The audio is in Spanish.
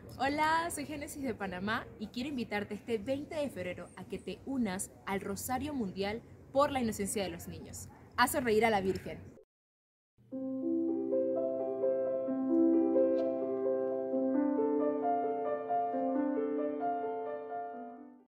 Hola, soy Génesis de Panamá y quiero invitarte este 20 de febrero a que te unas al Rosario Mundial por la Inocencia de los Niños. Haz sonreír a la Virgen.